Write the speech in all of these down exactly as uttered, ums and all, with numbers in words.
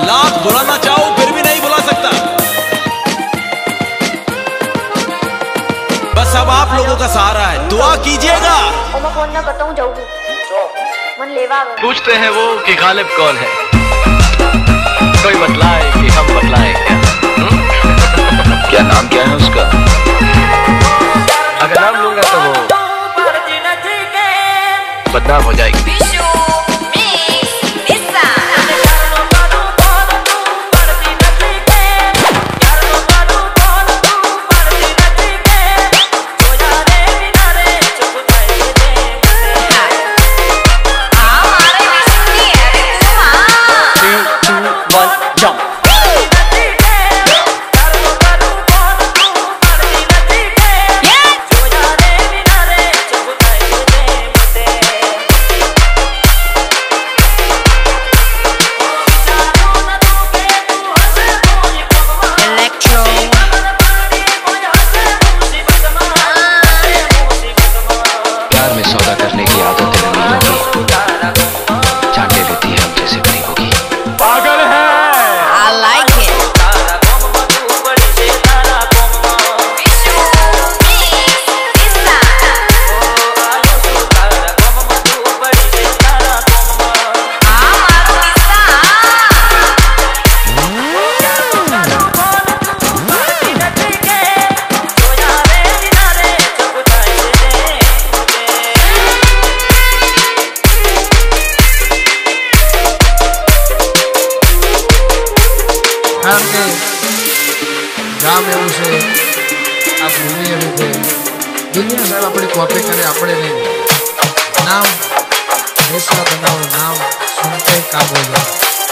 लाख बुलाना चाहो फिर भी नहीं बुला सकता। बस अब आप लोगों का सहारा है, दुआ कीजिएगा। पूछते हैं वो कि गालिब कौन है, कोई बतलाए कि हम बतलाए क्या? क्या नाम क्या है उसका? अगर नाम लूंगा तो वो बदनाम हो जाएगी। ગામ એવું છે આ ભૂમિ એવી છે દુનિયા સાહેબ આપણી કોપી કરે આપણે નહીં નામ દેશના બનાવો નામ સુનતે કાબો લો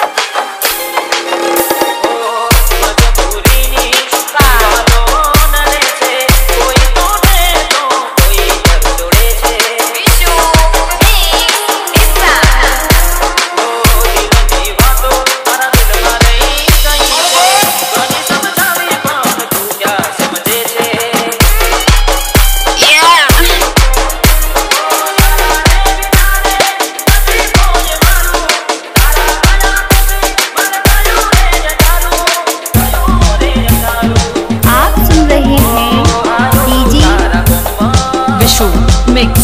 Mix.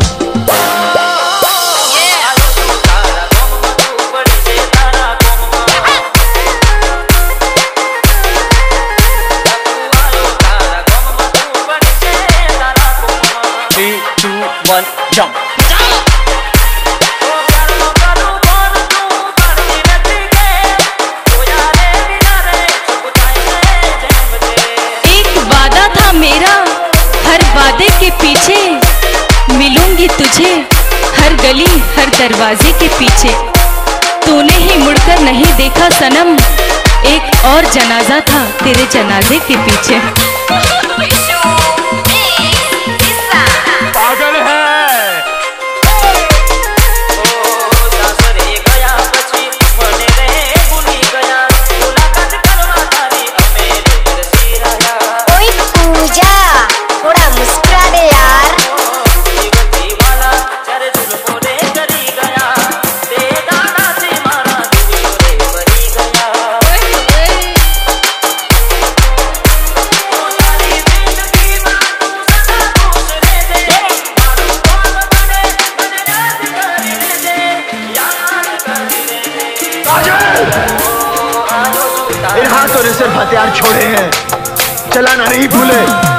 Three, two, one, jump. एक वादा था मेरा, हर वादे के पीछे मिलूंगी तुझे, हर गली हर दरवाजे के पीछे। तूने ही मुड़कर नहीं देखा सनम, एक और जनाजा था तेरे जनाजे के पीछे। पागल है। ओए पूजा, थोड़ा मुस्कुरा दे यार। इन हाथों ने सिर्फ हथियार छोड़े हैं, चलाना नहीं भूले।